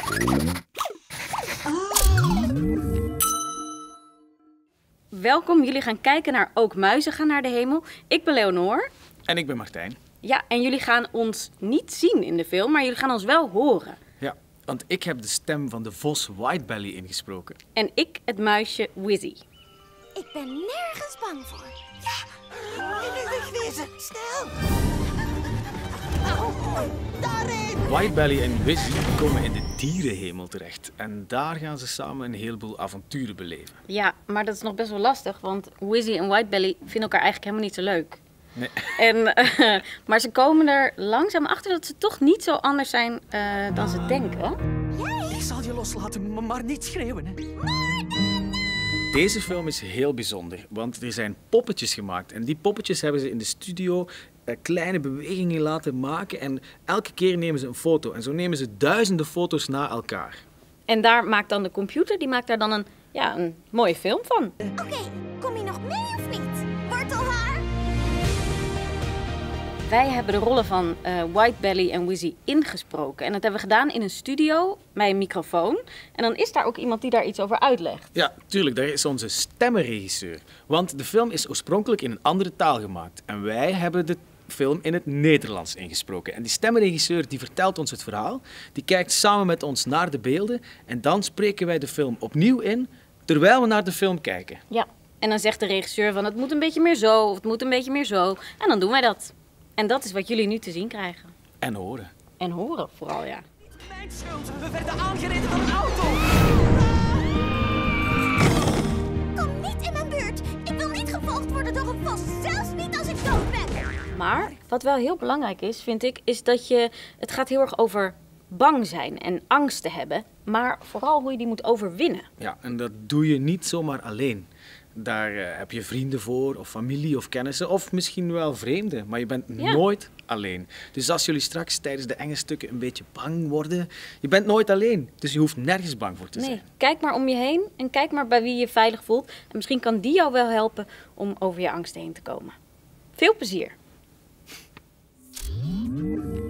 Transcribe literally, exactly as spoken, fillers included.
Welkom, jullie gaan kijken naar Ook muizen gaan naar de hemel. Ik ben Leonor. En ik ben Martijn. Ja, en jullie gaan ons niet zien in de film, maar jullie gaan ons wel horen. Ja, want ik heb de stem van de vos Whitebelly ingesproken. En ik het muisje Wizzy. Ik ben nergens bang voor. Ja, wegwezen, snel! Daarin! Whitebelly en Wizzy komen in de dierenhemel terecht. En daar gaan ze samen een heleboel avonturen beleven. Ja, maar dat is nog best wel lastig, want Wizzy en Whitebelly vinden elkaar eigenlijk helemaal niet zo leuk. Nee. En, uh, maar ze komen er langzaam achter dat ze toch niet zo anders zijn uh, dan ze denken. Ik zal je loslaten, maar niet schreeuwen. Hè? Deze film is heel bijzonder, want er zijn poppetjes gemaakt. En die poppetjes hebben ze in de studio uh, kleine bewegingen laten maken. En elke keer nemen ze een foto. En zo nemen ze duizenden foto's na elkaar. En daar maakt dan de computer, die maakt daar dan een, ja, een mooie film van. Oké, okay, kom je nog mee of niet? Wortelhaar? Wij hebben de rollen van uh, Whitebelly en Wizzy ingesproken. En dat hebben we gedaan in een studio bij een microfoon. En dan is daar ook iemand die daar iets over uitlegt. Ja, tuurlijk. Dat is onze stemmenregisseur. Want de film is oorspronkelijk in een andere taal gemaakt. En wij hebben de film in het Nederlands ingesproken. En die stemmenregisseur die vertelt ons het verhaal. Die kijkt samen met ons naar de beelden. En dan spreken wij de film opnieuw in, terwijl we naar de film kijken. Ja, en dan zegt de regisseur van het moet een beetje meer zo, of het moet een beetje meer zo. En dan doen wij dat. En dat is wat jullie nu te zien krijgen. En horen. En horen vooral, ja. Mijn schuld. We werden aangereden door een auto. Kom niet in mijn buurt. Ik wil niet gevolgd worden door een vos. Zelfs niet als ik dood ben. Maar wat wel heel belangrijk is, vind ik, is dat je... Het gaat heel erg over bang zijn en angst te hebben. Maar vooral hoe je die moet overwinnen. Ja, en dat doe je niet zomaar alleen. Daar uh, heb je vrienden voor, of familie of kennissen, of misschien wel vreemden. Maar je bent Ja. nooit alleen. Dus als jullie straks tijdens de enge stukken een beetje bang worden, je bent nooit alleen. Dus je hoeft nergens bang voor te Nee, zijn. kijk maar om je heen en kijk maar bij wie je je veilig voelt. En misschien kan die jou wel helpen om over je angst heen te komen. Veel plezier!